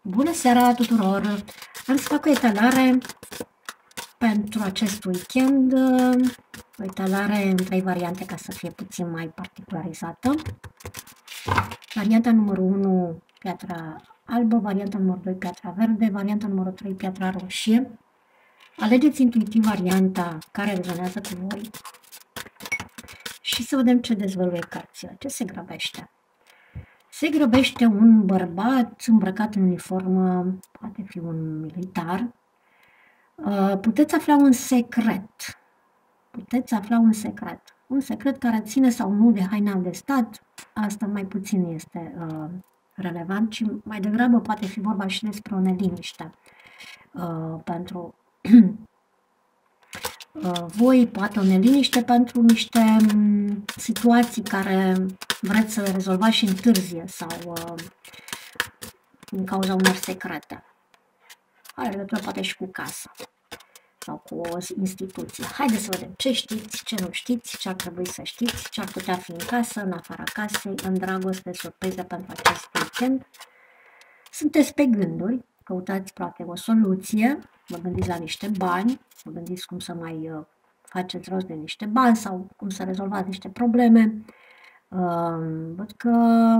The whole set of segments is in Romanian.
Bună seara tuturor! Am să fac o etalare pentru acest weekend, o etalare în 3 variante ca să fie puțin mai particularizată. Varianta numărul 1, piatra albă, varianta numărul 2, piatra verde, varianta numărul 3, piatra roșie. Alegeți intuitiv varianta care rezonează cu voi și să vedem ce dezvăluie cărțile, ce se grăbește. Se grăbește un bărbat îmbrăcat în uniformă, poate fi un militar. Puteți afla un secret. Puteți afla un secret. Un secret care ține sau nu de haina de stat, asta mai puțin este relevant, ci mai degrabă poate fi vorba și despre o neliniște. Pentru voi, poate o neliniște pentru niște situații care vreți să le rezolvați și întârzie sau din cauza unor secrete. Are legătură poate și cu casa sau cu o instituție. Haideți să vedem ce știți, ce nu știți, ce ar trebui să știți, ce ar putea fi în casă, în afara casei, în dragoste, surprize pentru acest weekend. Sunteți pe gânduri, căutați poate o soluție, vă gândiți la niște bani, vă gândiți cum să mai faceți rost de niște bani sau cum să rezolvați niște probleme. Văd că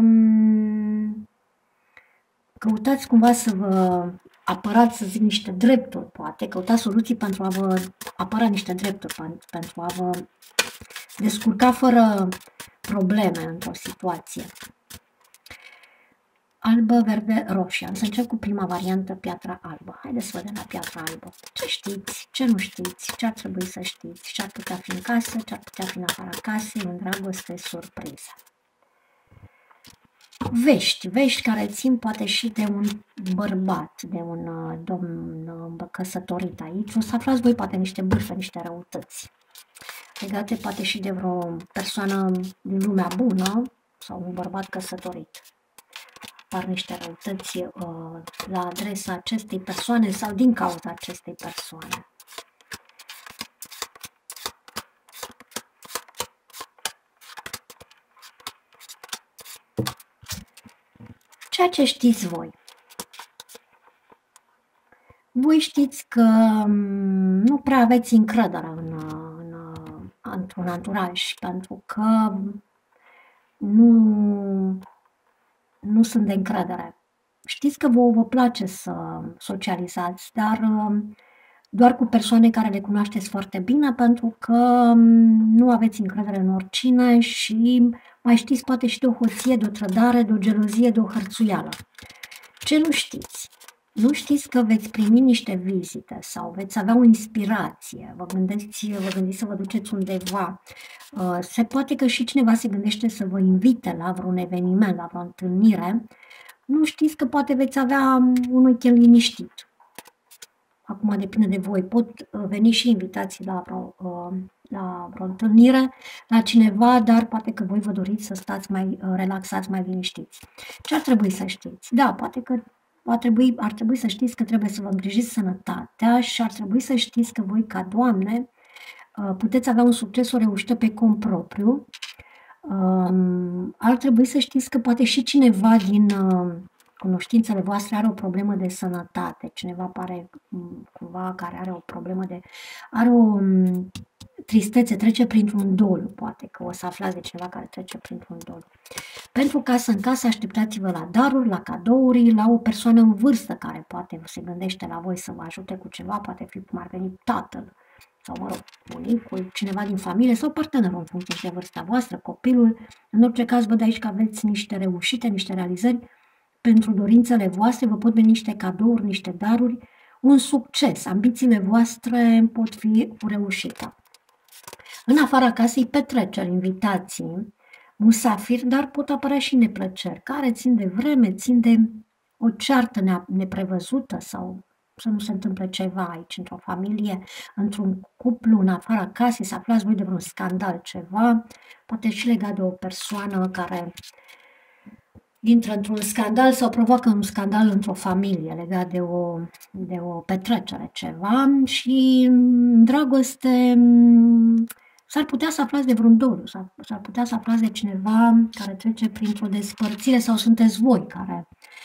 căutați cumva să vă apărați, să zic, niște drepturi, poate, căutați soluții pentru a vă apăra niște drepturi, pentru a vă descurca fără probleme într-o situație. Albă, verde, roșie. Am să încep cu prima variantă, piatra albă. Haideți să vedem la piatra albă. Ce știți, ce nu știți, ce ar trebui să știți, ce ar putea fi în casă, ce ar putea fi în afara casei, în dragoste, surprize. Vești care țin poate și de un bărbat, de un domn căsătorit aici. O să aflați voi poate niște bârfe, niște răutăți. Legate poate și de vreo persoană din lumea bună sau un bărbat căsătorit. Apar niște răutăți la adresa acestei persoane sau din cauza acestei persoane. Ceea ce știți voi. Voi știți că nu prea aveți încredere într-un anturaj, pentru că nu sunt de încredere. Știți că vă place să socializați, dar doar cu persoane care le cunoașteți foarte bine, pentru că nu aveți încredere în oricine și mai știți poate și de o hoție, de o trădare, de o gelozie, de o hărțuială. Ce nu știți? Nu știți că veți primi niște vizite sau veți avea o inspirație, vă gândiți să vă duceți undeva. Se poate că și cineva se gândește să vă invite la vreun eveniment, la vreo întâlnire. Nu știți că poate veți avea un weekend liniștit. Acum depinde de voi, pot veni și invitații la vreo întâlnire, la cineva, dar poate că voi vă doriți să stați mai relaxați, mai liniștiți. Ce ar trebui să știți? Da, poate că ar trebui să știți că trebuie să vă îngrijiți sănătatea și ar trebui să știți că voi, ca doamne, puteți avea un succes, o reușită pe cont propriu. Ar trebui să știți că poate și cineva din cunoștințele voastre are o problemă de sănătate, cineva pare cumva care are o problemă are o tristețe, trece printr-un doliu, poate că o să aflați de cineva care trece printr-un doliu. Pentru casă în casă așteptați-vă la daruri, la cadouri, la o persoană în vârstă care poate se gândește la voi să vă ajute cu ceva, poate fi cum ar veni tatăl sau, mă rog, bunicul, cineva din familie sau partenerul în funcție de vârsta voastră, copilul. În orice caz, văd aici că aveți niște reușite, niște realizări pentru dorințele voastre, vă pot veni niște cadouri, niște daruri, un succes, ambițiile voastre pot fi cu reușită. În afara casei, petreceri, invitații, musafiri, dar pot apărea și neplăceri, care țin de vreme, țin de o ceartă neprevăzută sau să nu se întâmple ceva aici, într-o familie, într-un cuplu, în afara casei, să aflați voi de vreun scandal, ceva, poate și legat de o persoană care intră într-un scandal sau provoacă un scandal într-o familie legat de o petrecere, ceva, și în dragoste s-ar putea să aflați de vreun doliu, s-ar putea să aflați de cineva care trece printr-o despărțire sau sunteți voi care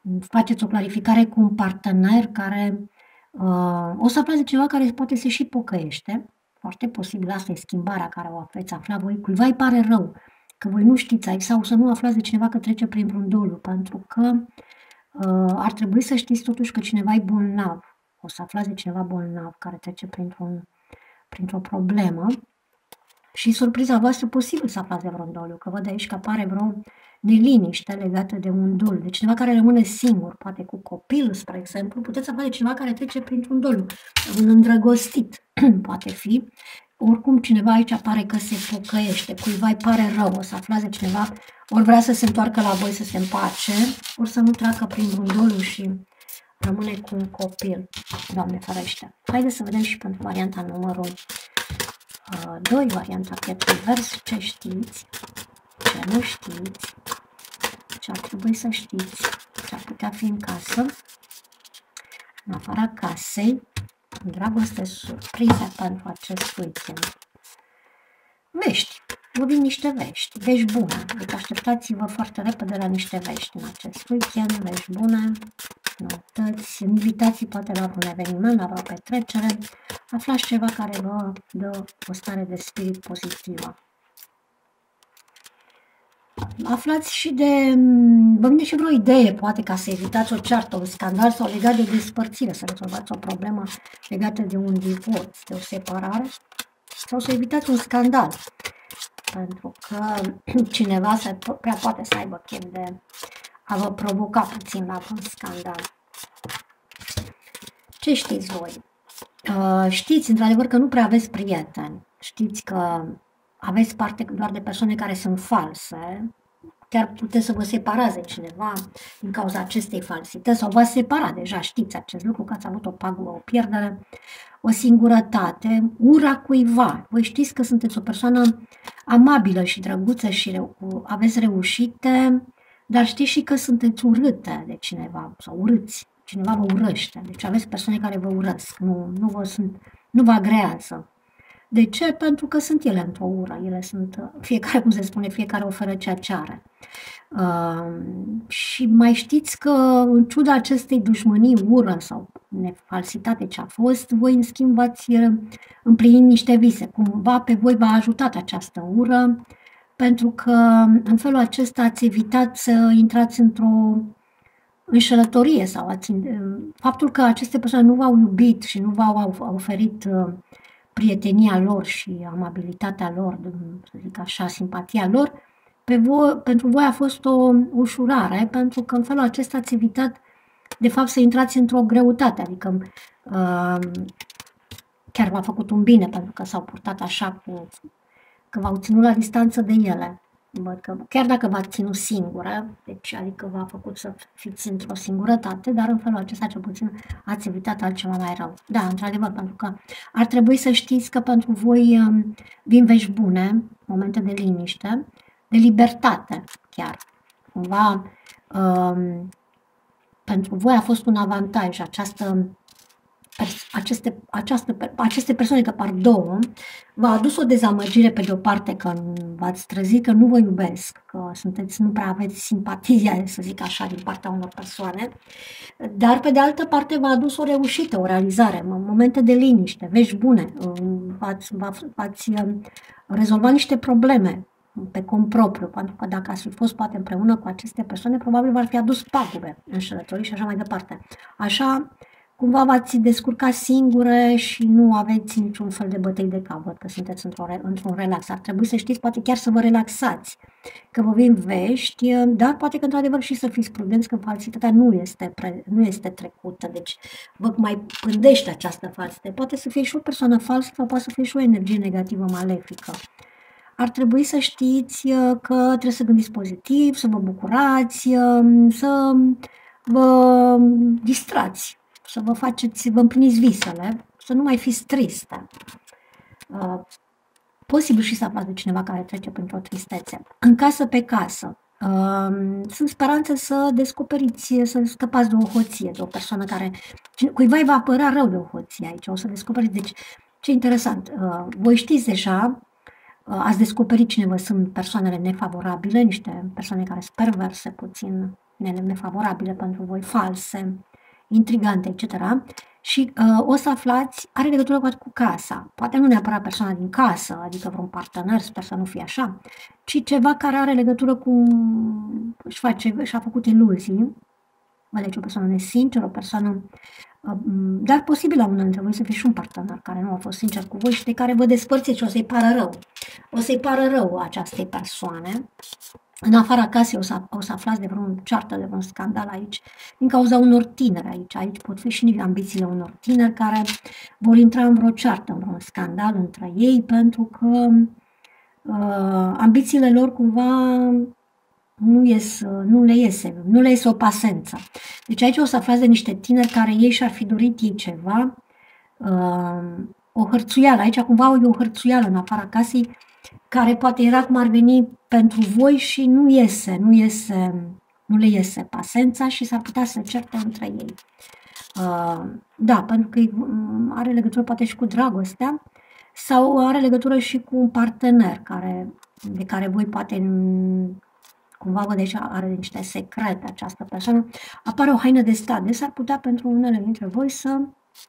faceți o clarificare cu un partener care o să aflați de ceva care poate se și pocăiește. Foarte posibil, asta e schimbarea care o veți afla voi. Cuiva îi pare rău că voi nu știți aici sau să nu aflați de cineva că trece prin vreun doliu, pentru că ar trebui să știți totuși că cineva e bolnav. O să aflați de cineva bolnav care trece printr-o problemă și surpriza voastră posibil să aflați de vreun doliu, că văd aici că apare vreo neliniște legată de un doliu, de cineva care rămâne singur, poate cu copil, spre exemplu, puteți afla de cineva care trece printr-un doliu, un îndrăgostit, poate fi. Oricum, cineva aici apare că se pocăiește, cuiva îi pare rău, o să aflați de cineva, ori vrea să se întoarcă la voi să se împace, ori să nu treacă prin vreun doliu și rămâne cu un copil. Doamne ferește! Haideți să vedem și pentru varianta numărul 2, varianta pietrul vers, ce știți, ce nu știți, ce ar trebui să știți, ce ar putea fi în casă, în afara casei, dragoste, surprize pentru acest weekend. Vești. Vă vin niște vești, vești bune, deci așteptați-vă foarte repede la niște vești în acest weekend, vești bune, noutăți, invitații poate la un eveniment, la o petrecere, aflați ceva care vă dă o stare de spirit pozitivă. Aflați și vă vine și vreo idee, poate ca să evitați o ceartă, un scandal sau legat de o despărțire, să rezolvați o problemă legată de un divorț, de o separare, sau să evitați un scandal, pentru că cineva prea poate să aibă chef de a vă provoca puțin la un scandal. Ce știți voi? Știți, într-adevăr, că nu prea aveți prieteni. Știți că aveți parte doar de persoane care sunt false. Chiar puteți să vă separați de cineva din cauza acestei falsități sau v-ați separat deja, știți acest lucru, că ați avut o pagubă, o pierdere, o singurătate, ura cuiva. Voi știți că sunteți o persoană amabilă și drăguță și aveți reușite, dar știți și că sunteți urâte de cineva sau urâți. Cineva vă urăște, deci aveți persoane care vă urăsc, nu vă agrează. De ce? Pentru că sunt ele într-o ură, ele sunt, fiecare, cum se spune, fiecare oferă ceea ce are. Și mai știți că în ciuda acestei dușmănii, ură sau falsitate ce a fost, voi în schimb v-ați împlinit niște vise. Cumva pe voi v-a ajutat această ură, pentru că în felul acesta ați evitat să intrați într-o înșelătorie sau faptul că aceste persoane nu v-au iubit și nu v-au oferit prietenia lor și amabilitatea lor, să zic așa, simpatia lor, pentru voi a fost o ușurare, pentru că în felul acesta ați evitat, de fapt, să intrați într-o greutate, adică chiar v-a făcut un bine, pentru că s-au purtat așa, că v-au ținut la distanță de ele. Văd că, chiar dacă v-ați ținut singură, deci adică v-a făcut să fiți într-o singurătate, dar în felul acesta cel puțin ați evitat altceva mai rău. Da, într-adevăr, pentru că ar trebui să știți că pentru voi vin vești bune, momente de liniște, de libertate chiar. Cumva pentru voi a fost un avantaj aceste persoane, că par două, v-a adus o dezamăgire pe de o parte că v-ați trezit că nu vă iubesc, că nu prea aveți simpatia, să zic așa, din partea unor persoane, dar pe de altă parte v-a adus o reușită, o realizare, momente de liniște, vești bune, v-ați rezolvat niște probleme pe cont propriu, pentru că dacă ați fi fost poate împreună cu aceste persoane, probabil v-ar fi adus pagube, înșelătorii și așa mai departe. Așa, cumva v-ați descurcat singure și nu aveți niciun fel de bătăi de cap, văd că sunteți într-un relax. Ar trebui să știți, poate chiar să vă relaxați, că vă vin vești, dar poate că într-adevăr și să fiți prudenți, că falsitatea nu este trecută, deci vă mai pândește această falsitate. Poate să fie și o persoană falsă sau poate să fie și o energie negativă malefică. Ar trebui să știți că trebuie să gândiți pozitiv, să vă bucurați, să vă distrați, să vă împliniți visele, să nu mai fiți triste. Posibil și să aflați de cineva care trece printr-o tristețe. În casă pe casă. Sunt speranțe să descoperiți, să scăpați de o hoție, de o persoană care... Cuiva îi va părea rău de o hoție aici, o să descoperiți. Deci, ce interesant, voi știți deja, ați descoperit cine vă sunt persoanele nefavorabile, niște persoane care sunt perverse puțin, nefavorabile pentru voi, false, intrigante, etc. Și o să aflați, are legătură cu casa. Poate nu neapărat persoana din casă, adică vreun partener, sper să nu fie așa, ci ceva care are legătură cu, și-a făcut iluzii. Deci o persoană nesinceră, o persoană, dar posibil la unul dintre voi să fie și un partener care nu a fost sincer cu voi și de care vă despărțiți și o să-i pară rău. O să-i pară rău acestei persoane. În afara casei o să aflați de vreun ceartă, de vreun scandal aici, din cauza unor tineri aici. Aici pot fi și ambițiile unor tineri care vor intra în vreo ceartă, în vreun scandal între ei, pentru că ambițiile lor cumva nu le iese o pasență. Deci aici o să aflați de niște tineri care ei și-ar fi dorit ei ceva, o hărțuială. Aici cumva e o hărțuială în afara casei, care poate era cum ar veni pentru voi și nu le iese pasența și s-ar putea să certe între ei. Da, pentru că are legătură poate și cu dragostea sau are legătură și cu un partener de care voi poate cumva vă deja are niște secrete această persoană. Apare o haină de stat, deci s-ar putea pentru unele dintre voi să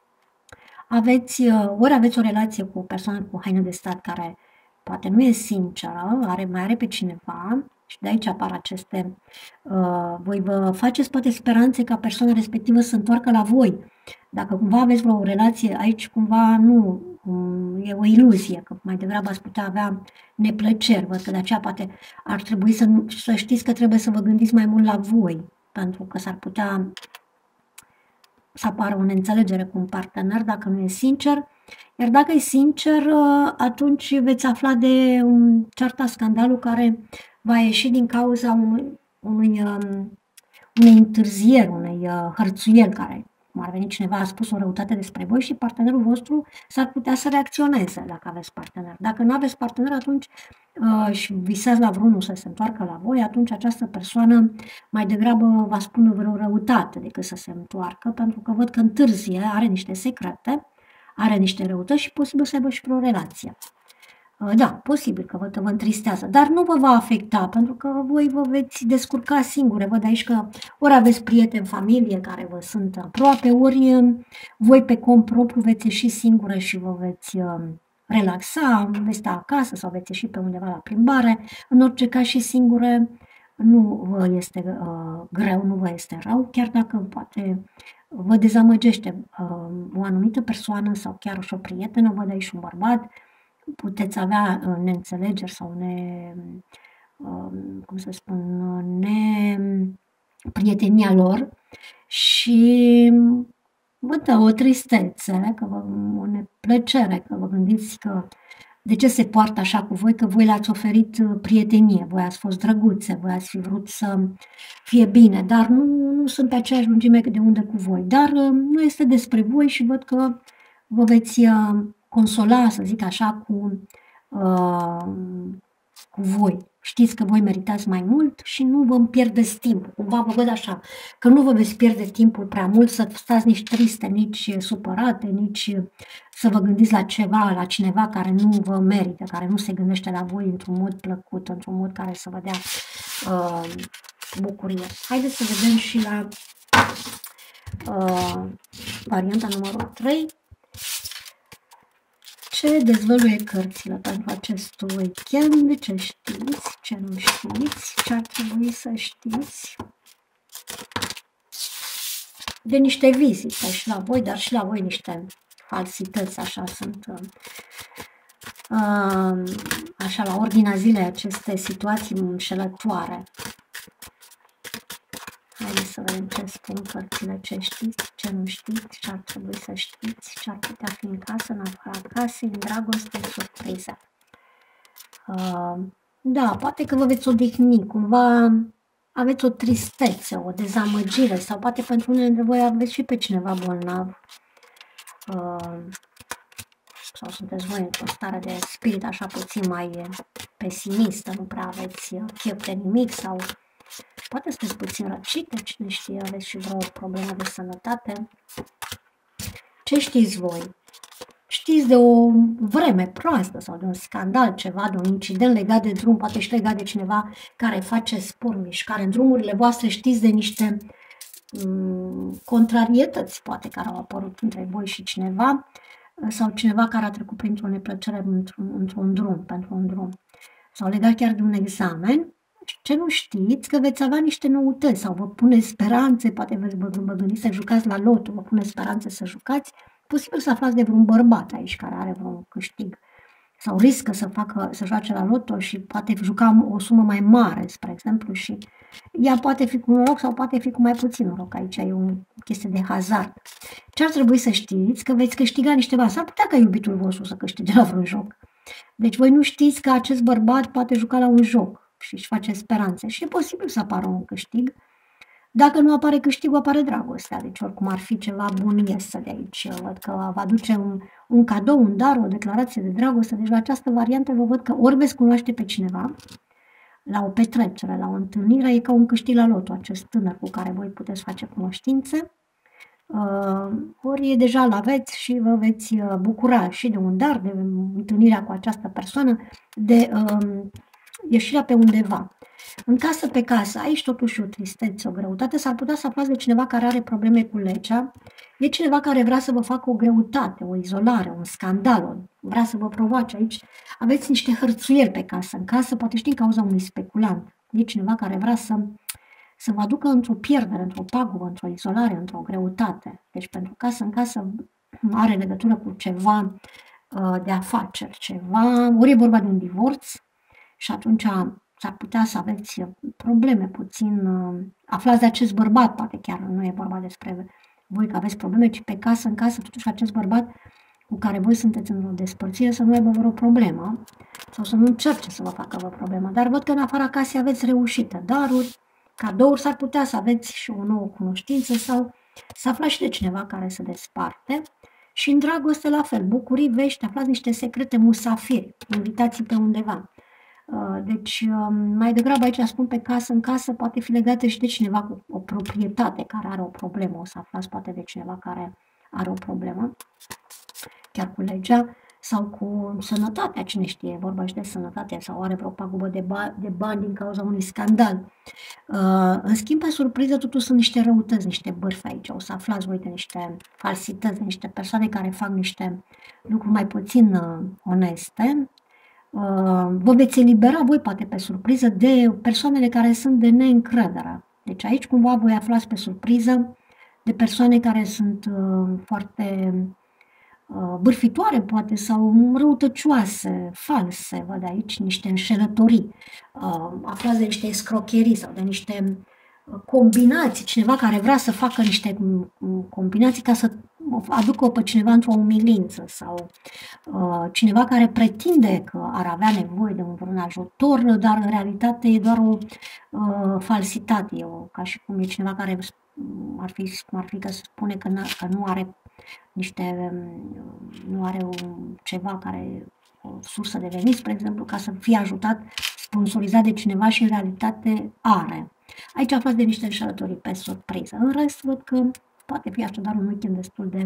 ori aveți o relație cu o persoană cu haină de stat care poate nu e sinceră, mai are pe cineva și de aici apar aceste, voi vă faceți poate speranțe ca persoana respectivă să întoarcă la voi. Dacă cumva aveți vreo relație, aici cumva nu, e o iluzie, că mai degrabă ați putea avea neplăceri. Văd că de aceea poate ar trebui să știți că trebuie să vă gândiți mai mult la voi, pentru că s-ar putea să apară o neînțelegere cu un partener dacă nu e sincer. Iar dacă e sincer, atunci veți afla de un cearta, scandalul care va ieși din cauza unei întârzieri, unei hărțuieli care, cum ar veni cineva, a spus o răutate despre voi și partenerul vostru s-ar putea să reacționeze dacă aveți partener. Dacă nu aveți partener, atunci și visați la vreunul să se întoarcă la voi, atunci această persoană mai degrabă va spune vreo răutate decât să se întoarcă, pentru că văd că întârzie, are niște secrete, are niște răutăți și posibil să aibă și vreo relație. Da, posibil că vă întristează, dar nu vă va afecta, pentru că voi vă veți descurca singure. Văd aici că ori aveți prieteni, familie care vă sunt aproape, ori voi pe cont propriu veți ieși singure și vă veți relaxa, veți sta acasă sau veți ieși pe undeva la plimbare. În orice caz și singure nu vă este greu, nu vă este rău, chiar dacă poate vă dezamăgește o anumită persoană sau chiar și o prietenă, văd aici un bărbat, puteți avea neînțelegeri sau prietenia lor și văd o tristețe, o neplăcere, că vă gândiți că de ce se poartă așa cu voi, că voi le-ați oferit prietenie, voi ați fost drăguțe, voi ați fi vrut să fie bine, dar nu sunt pe aceeași lungime de undă cu voi. Dar nu este despre voi și văd că vă veți consola, să zic așa, cu voi. Știți că voi meritați mai mult și nu vă pierdeți timpul. Cumva vă văd așa, că nu vă veți pierde timpul prea mult să stați nici triste, nici supărate, nici să vă gândiți la cineva care nu vă merită, care nu se gândește la voi într-un mod plăcut, într-un mod care să vă dea bucurie. Haideți să vedem și la varianta numărul 3. Ce dezvăluie cărțile pentru acest weekend? Ce știți, ce nu știți, ce ar trebui să știți? De niște vizite și la voi, dar și la voi niște falsități, așa sunt, așa la ordinea zilei aceste situații înșelătoare. Haideți să vedem ce spun cărțile, ce știți, ce nu știți, ce ar trebui să știți, ce ar putea fi în casă, în afara casei, în dragoste, în surpriză. Da, poate că vă veți odihni, cumva aveți o tristețe, o dezamăgire sau poate pentru unele dintre voi aveți și pe cineva bolnav. Sau sunteți voi într-o stare de spirit așa puțin mai pesimistă, nu prea aveți chef de nimic sau poate sunteți puțin răcite, cine știe, aveți și vreo problemă de sănătate. Ce știți voi? știți de o vreme proastă sau de un scandal, ceva, de un incident legat de drum, poate și legat de cineva care face sport, mișcare în drumurile voastre, știți de niște contrarietăți, poate, care au apărut între voi și cineva, sau cineva care a trecut printr-o neplăcere într-un drum, pentru un drum, sau legat chiar de un examen, ce nu știți, că veți avea niște noutăți sau vă pune speranțe, poate vă gândiți să jucați la loto, vă pune speranțe să jucați, posibil să aflați de vreun bărbat aici care are vreun câștig sau riscă să joace la loto și poate juca o sumă mai mare, spre exemplu, și ea poate fi cu noroc sau poate fi cu mai puțin noroc. Aici e o chestie de hazard. Ce ar trebui să știți? Că veți câștiga niște bani. S-ar putea ca iubitul vostru să câștige la vreun joc. Deci voi nu știți că acest bărbat poate juca la un joc și își face speranțe. Și e posibil să apară un câștig. Dacă nu apare câștigul, apare dragostea. Deci oricum ar fi ceva bun iesă de aici. Văd că va aduce un cadou, un dar, o declarație de dragoste. Deci la această variantă vă văd că ori veți cunoaște pe cineva, la o petrecere, la o întâlnire, e ca un câștig la loto, acest tânăr cu care voi puteți face cunoștințe, ori deja l-aveți și vă veți bucura și de un dar, de întâlnirea cu această persoană, de ieșirea pe undeva. În casă pe casă, aici totuși o tristețe, o greutate, s-ar putea să aflați de cineva care are probleme cu legea, e cineva care vrea să vă facă o greutate, o izolare, un scandal, vrea să vă provoace aici. Aveți niște hărțuieri pe casă, în casă, poate știi, în cauza unui speculant. E cineva care vrea să vă aducă într-o pierdere, într-o pagubă, într-o izolare, într-o greutate. Deci pentru casă în casă are legătură cu ceva de afaceri, ceva, ori e vorba de un divorț și atunci s-ar putea să aveți probleme puțin, aflați de acest bărbat, poate chiar nu e vorba despre voi că aveți probleme, ci pe casă, în casă, totuși acest bărbat cu care voi sunteți într-o despărțire să nu aibă vreo problemă sau să nu încerce să vă facă vreo problemă. Dar văd că în afara casei aveți reușite, daruri, cadouri, s-ar putea să aveți și o nouă cunoștință sau să aflați și de cineva care se desparte. Și în dragoste la fel, bucurii, vești, aflați niște secrete, musafiri, invitații pe undeva. Deci, mai degrabă aici spun pe casă, în casă poate fi legată și de cineva cu o proprietate care are o problemă, o să aflați poate de cineva care are o problemă, chiar cu legea, sau cu sănătatea, cine știe, vorba și de sănătate, sau are vreo pagubă de bani din cauza unui scandal. În schimb, pe surpriză, totuși sunt niște răutăți, niște bârfe aici, o să aflați, uite, niște falsități, niște persoane care fac niște lucruri mai puțin oneste. Vă veți elibera voi, poate pe surpriză, de persoanele care sunt de neîncredere. Deci aici cumva voi aflați pe surpriză de persoane care sunt foarte bârfitoare, poate, sau răutăcioase, false, văd aici niște înșelătorii, aflați de niște escrocherii sau de niște combinații, cineva care vrea să facă niște combinații ca să aducă pe cineva într-o umilință sau cineva care pretinde că ar avea nevoie de un ajutor, dar în realitate e doar o falsitate, ca și cum e cineva care ar fi că spune că nu are nu are ceva care o sursă de venit, spre exemplu, ca să fie ajutat, sponsorizat de cineva și în realitate are. Aici aflați de niște înșelătorii pe surpriză. În rest, văd că poate fi așadar un weekend destul de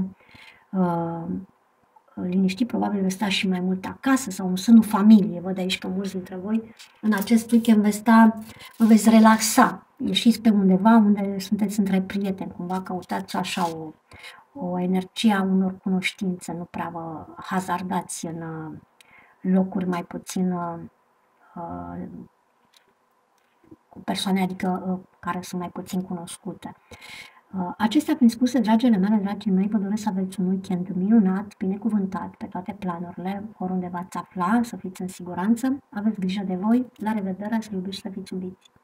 liniștit, probabil veți sta și mai mult acasă sau în sânul familiei. Văd aici că mulți dintre voi în acest weekend vă veți relaxa. Ieșiți pe undeva unde sunteți între prieteni, cumva căutați așa o energie a unor cunoștințe, nu prea vă hazardați în locuri mai puțin cu persoane, adică care sunt mai puțin cunoscute. Acestea fiind spuse, dragile mele, dragii mei, vă doresc să aveți un weekend minunat, binecuvântat pe toate planurile, oriunde v-ați afla, să fiți în siguranță, aveți grijă de voi, la revedere, să iubiți și să fiți iubiți!